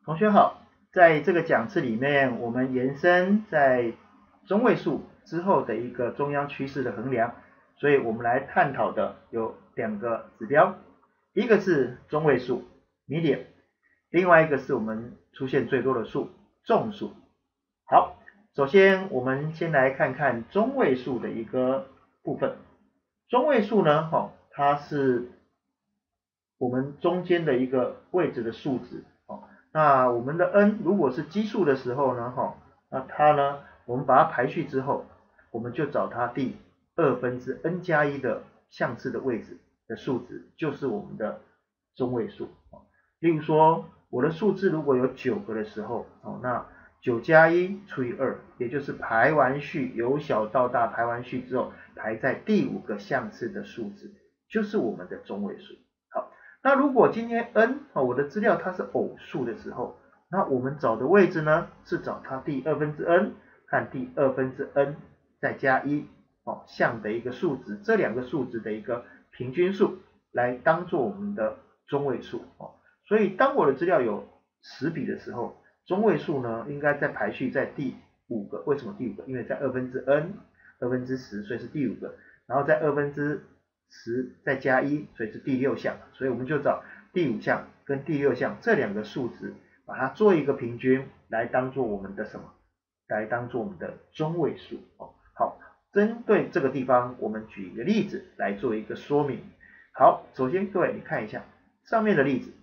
同学好，在这个讲次里面，我们延伸在中位数之后的一个中央趋势的衡量，所以我们来探讨的有两个指标，一个是中位数 median，另外一个是我们出现最多的数众数。好，首先我们先来看看中位数的一个部分。中位数呢，它是我们中间的一个位置的数值。那我们的 n 如果是奇数的时候呢，那它呢，我们把它排序之后，我们就找它第2分之 n 加1的相似的位置的数值，就是我们的中位数。例如说，我的数字如果有9个的时候，那9加1除以2，也就是排完序由小到大排完序之后，排在第5个相似的数字，就是我们的中位数。好，那如果今天 n 我的资料它是偶数的时候，那我们找的位置呢，是找它第2分之 n 和第2分之 n 再加1项的一个数值，这两个数值的一个平均数来当做我们的中位数。所以当我的资料有10笔的时候，中位数呢应该在排序在第5个。为什么第5个？因为在2分之 n 2分之10，所以是第5个，然后在2分之10再加1，所以是第6项，所以我们就找第5项跟第6项这两个数值，把它做一个平均，来当做我们的什么？来当做我们的中位数。好，针对这个地方，我们举一个例子来做一个说明。好，首先各位你看一下上面的例子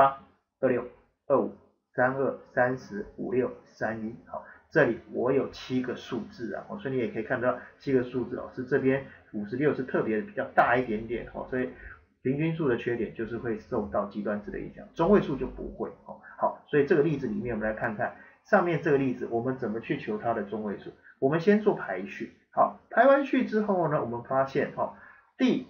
，28、26、25、32、30、56、31。好，这里我有7个数字啊，所以你也可以看到7个数字，老师这边56是特别比较大一点点，所以平均数的缺点就是会受到极端值的影响，中位数就不会。好，所以这个例子里面我们来看看上面这个例子，我们怎么去求它的中位数。我们先做排序。好，排完序之后呢，我们发现第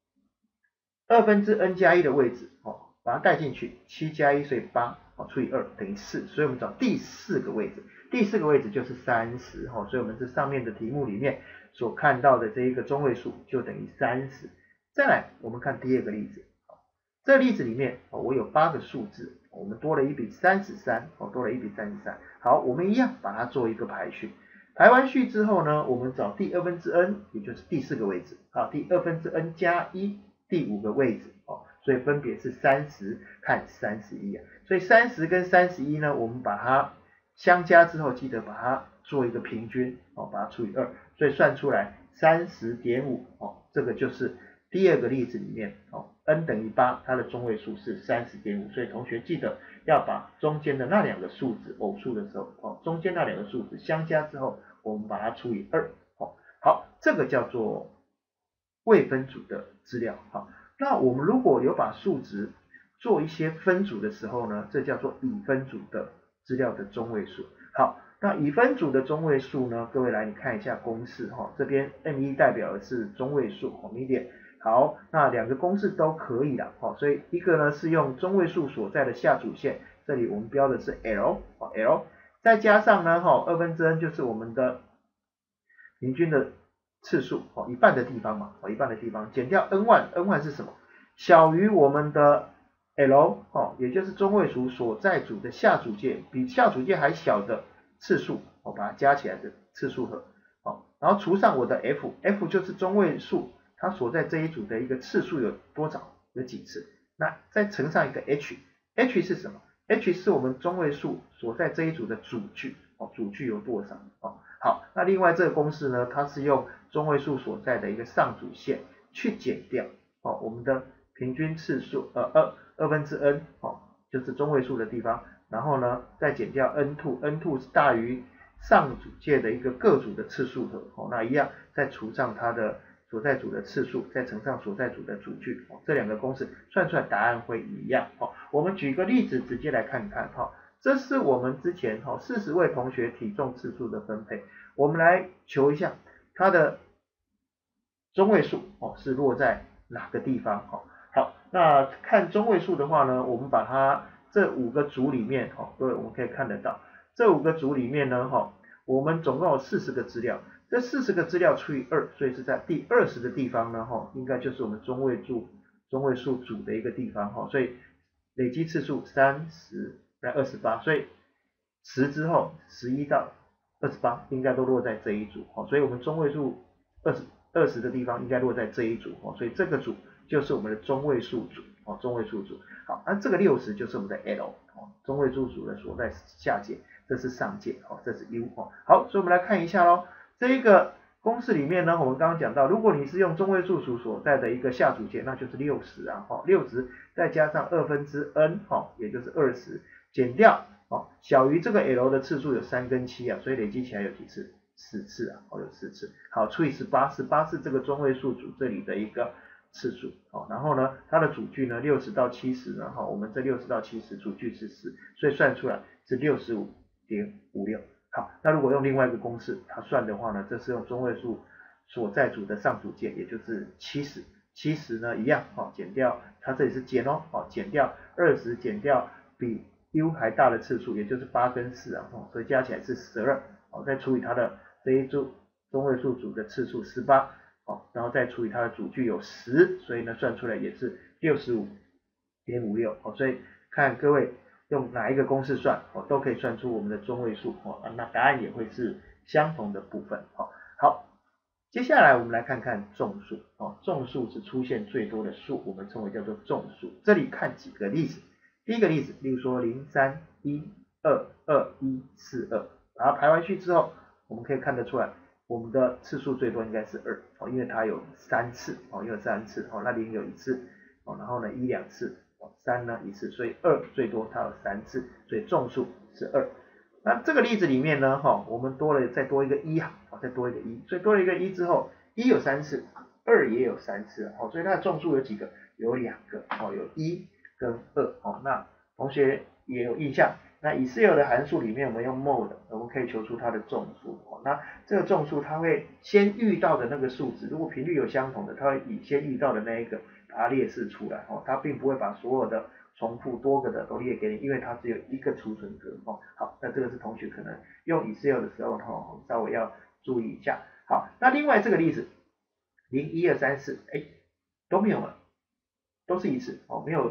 2分之 n 加1的位置，把它带进去，7加1所以8，除以2等于4，所以我们找第4个位置，第4个位置就是30，所以我们这上面的题目里面所看到的这一个中位数就等于30。再来我们看第二个例子，这个例子里面我有8个数字，我们多了一笔33，多了一笔33。好，我们一样把它做一个排序。排完序之后呢，我们找第2分之 n， 也就是第4个位置，第2分之 n 加1，第5个位置，所以分别是30和31。所以30跟31呢，我们把它相加之后，记得把它做一个平均，把它除以2，所以算出来 30.5，这个就是第二个例子里面n 等于8，它的中位数是 30.5， 所以同学记得要把中间的那两个数字，偶数的时候，中间那两个数字相加之后，我们把它除以2。好，这个叫做未分组的资料。好，那我们如果有把数值做一些分组的时候呢，这叫做已分组的资料的中位数。好，那已分组的中位数呢，各位来你看一下公式，这边 M1 代表的是中位数，median。好，那两个公式都可以了，所以一个呢是用中位数所在的下主线，这里我们标的是 L， 再加上呢2分之 n 就是我们的平均的次数，一半的地方嘛，一半的地方减掉 n1 是什么？小于我们的 L， 也就是中位数所在组的下组件，比下组件还小的次数，把它加起来的次数和，然后除上我的 F 就是中位数它所在这一组的一个次数有多少，有几次，那再乘上一个 H 是什么？ H 是我们中位数所在这一组的主距，主距有多少？好，那另外这个公式呢，它是用中位数所在的一个上主线去减掉我们的平均次数2分之 n 就是中位数的地方，然后呢再减掉 n2 是大于上组界的一个各组的次数和，那一样再除上它的所在组的次数，再乘上所在组的主距，这两个公式算出来答案会一样。我们举个例子直接来看看，这是我们之前40位同学体重次数的分配，我们来求一下它的中位数是落在哪个地方。好，那看中位数的话呢，我们把它这5个组里面，各位我们可以看得到，这5个组里面呢，我们总共有40个资料，这40个资料除以2，所以是在第20的地方呢，应该就是我们中位数组的一个地方，所以累积次数30、 来28，所以10之后11到28应该都落在这一组，所以我们中位数20的地方应该落在这一组，所以这个组就是我们的中位数组，中位数组。好，那这个60就是我们的 L，中位数组的所在下界，这是上界，这是 U。好，所以我们来看一下咯，这一个公式里面呢，我们刚刚讲到，如果你是用中位数组所在的一个下组件，那就是60啊，60再加上2/n，也就是20，减掉小于这个 L 的次数有3跟7啊，所以累积起来有几次？4次啊，有4次。好，除以18是这个中位数组这里的一个次数，然后呢，它的主句呢60到70呢，我们这60到70主句是10，所以算出来是65.56。好，那如果用另外一个公式，它算的话呢，这是用中位数所在组的上组件，也就是70呢一样，减掉它这里是减减掉20，减掉比 U 还大的次数，也就是8跟4啊，所以加起来是12，再除以它的这一组中位数组的次数18，然后再除以它的主句有10，所以呢算出来也是65.56，所以看各位用哪一个公式算，都可以算出我们的中位数，那答案也会是相同的部分。好，接下来我们来看看众数，众数是出现最多的数，我们称为叫做众数。这里看几个例子，第一个例子，例如说03122142，把它排完序之后，我们可以看得出来，我们的次数最多应该是2，因为它有3次，那0有1次，然后呢1 2次，3呢1次，所以2最多它有3次，所以众数是2。那这个例子里面呢，我们再多一个1，再多一个1，所以多了一个1之后，1有3次，2也有3次，所以它的众数有几个？有2个，有1跟2，那同学也有印象，那以私有的函数里面，我们用 mod， 我们可以求出它的众数，那这个众数它会先遇到的那个数值，如果频率有相同的，它会以先遇到的那一个把它列示出来，它并不会把所有的重复多个的都列给你，因为它只有一个储存格。好，那这个是同学可能用 Excel 的时候稍微要注意一下。好，那另外这个例子0 1 2 3 4，都没有了，都是1次，没有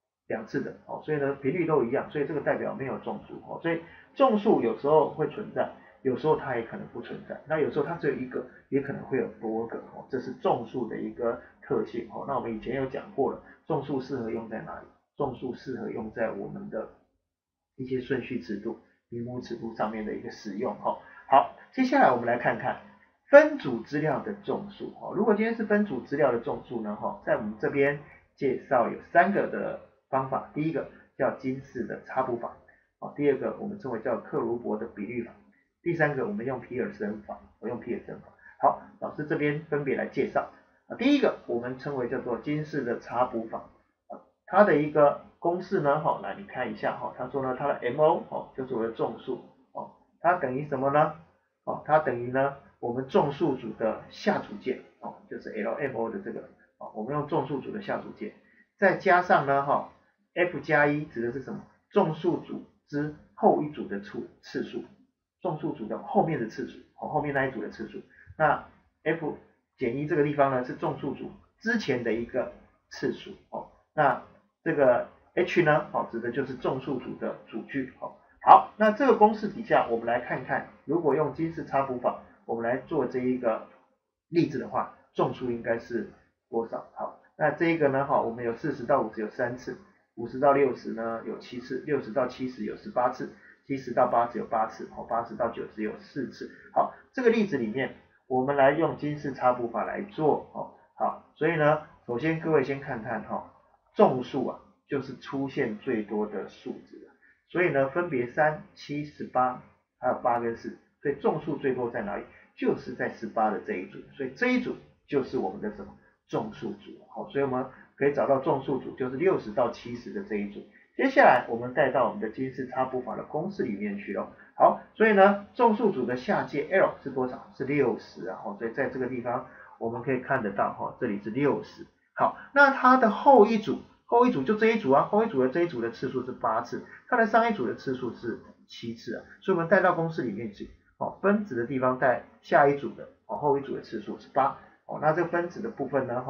2次的，所以呢频率都一样，所以这个代表没有众数，所以众数有时候会存在，有时候它也可能不存在，那有时候它只有一个，也可能会有多个，这是众数的一个特性。那我们以前有讲过了，众数适合用在哪里？众数适合用在我们的一些顺序尺度、名目尺度上面的一个使用。好，接下来我们来看看分组资料的众数。如果今天是分组资料的众数呢，在我们这边介绍有3个的方法，第一个叫金氏的插补法，第二个我们称为叫克卢伯的比率法，第3个我们用皮尔森法，我用皮尔森法。好，老师这边分别来介绍。第一个我们称为叫做金氏的插补法，它的一个公式呢，来你看一下，他说呢，它的 MO 就是我的众数，它等于什么呢？它等于呢我们众数组的下组件，就是 LMO 的这个，我们用众数组的下组件，再加上呢F 加1指的是什么？众数组之后一组的次数，众数组的后面的次数，后面那一组的次数。那 F 减1这个地方呢是众数组之前的一个次数，那这个 H 呢，指的就是众数组的主句。好，那这个公式底下我们来看看，如果用金氏插补法，我们来做这一个例子的话，众数应该是多少？好，那这一个呢，我们有40到50有3次，50到60呢有7次，60到70有18次，70到80有8次，80到90有4次。好，这个例子里面我们来用金氏插补法来做。好，所以呢，首先各位先看看众数啊，就是出现最多的数字，所以呢分别3、7、18还有8跟4，所以众数最多在哪里？就是在18的这一组，所以这一组就是我们的什么众数组。好，所以我们可以找到众数组就是60到70的这一组。接下来我们带到我们的金氏插补法的公式里面去了。好，所以呢众数组的下界 L 是多少？是60啊，所以在这个地方我们可以看得到，这里是60。好，那它的后一组就这一组啊，后一组的这一组的次数是8次，它的上一组的次数是7次啊，所以我们带到公式里面去，分子的地方带下一组的，后一组的次数是8，那这个分子的部分呢，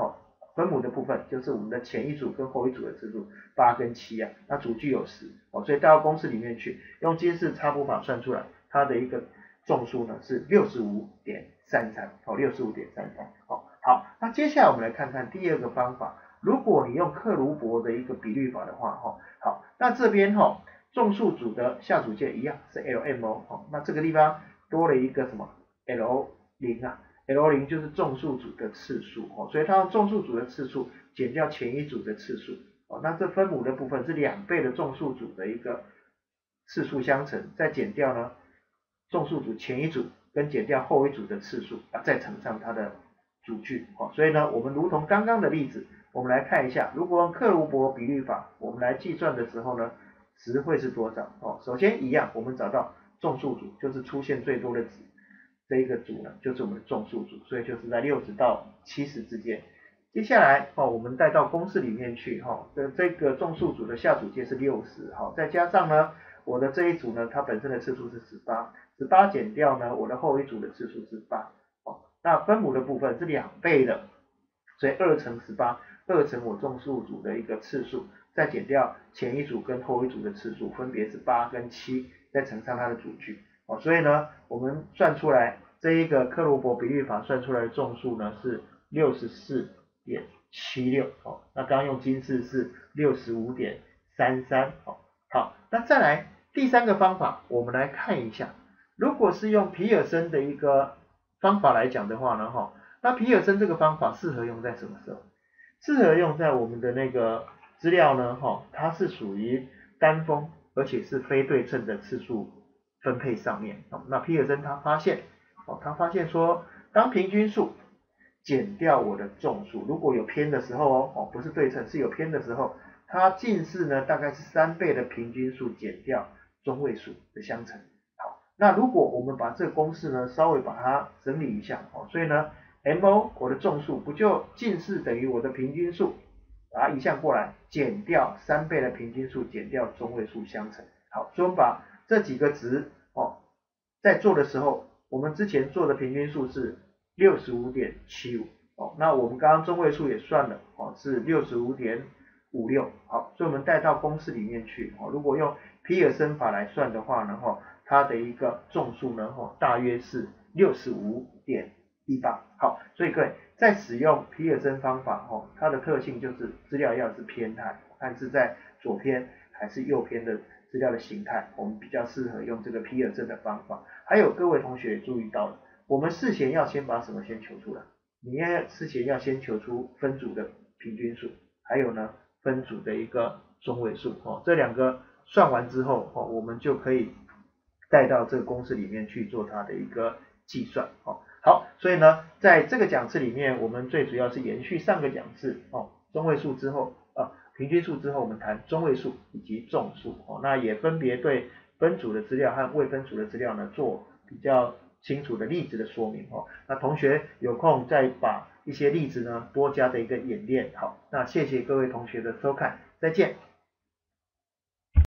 分母的部分就是我们的前一组跟后一组的次数8跟7啊，那主句有10哦，所以带到公式里面去，用金氏差补法算出来，它的一个众数呢是65.33哦，65.33哦。好，那接下来我们来看看第二个方法，如果你用克卢伯的一个比率法的话好，那这边众数组的下组件一样是 Lm 哦，那这个地方多了一个什么 L0啊。L0就是众数组的次数所以它用众数组的次数减掉前一组的次数那这分母的部分是2倍的众数组的一个次数相乘，再减掉呢众数组前一组跟减掉后一组的次数再乘上它的主句所以呢我们如同刚刚的例子，我们来看一下，如果用克卢伯比率法我们来计算的时候呢，值会是多少首先一样，我们找到众数组就是出现最多的值，这一个组呢就是我们的众数组，所以就是在60到70之间。接下来我们带到公式里面去这个众数组的下组件是60再加上呢我的这一组呢它本身的次数是18减掉呢我的后一组的次数是8那分母的部分是2倍的，所以2乘18， 2乘我众数组的一个次数，再减掉前一组跟后一组的次数，分别是8跟7，再乘上它的主句所以呢我们算出来这一个克卢伯比率法算出来的众数呢是 64.76那刚刚用金氏是 65.33好，那再来第三个方法，我们来看一下，如果是用皮尔森的一个方法来讲的话呢那皮尔森这个方法适合用在什么时候？适合用在我们的那个资料呢它是属于单峰而且是非对称的次数分配上面那皮尔森他发现说，当平均数减掉我的众数，如果有偏的时候不是对称，是有偏的时候，它近似呢大概是3倍的平均数减掉中位数的相乘。好，那如果我们把这个公式呢稍微把它整理一下所以呢 MO 我的众数不就近似等于我的平均数，把它移项过来，减掉3倍的平均数减掉中位数相乘。好，所以我们把这几个值在做的时候，我们之前做的平均数是 65.75那我们刚刚中位数也算了是 65.56好，所以我们带到公式里面去如果用皮尔森法来算的话呢它的一个众数呢大约是 65.18好，所以各位在使用皮尔森方法它的特性就是资料要是偏态，看是在左偏还是右偏的资料的形态，我们比较适合用这个皮尔森的方法。还有各位同学也注意到了，我们事前要先把什么先求出来？你事前要先求出分组的平均数，还有呢分组的一个中位数这两个算完之后我们就可以带到这个公式里面去做它的一个计算好，所以呢在这个讲次里面，我们最主要是延续上个讲次中位数之后平均数之后，我们谈中位数以及众数那也分别对分组的资料和未分组的资料呢做比较清楚的例子的说明那同学有空再把一些例子呢多加的一个演练。好，那谢谢各位同学的收看，再见。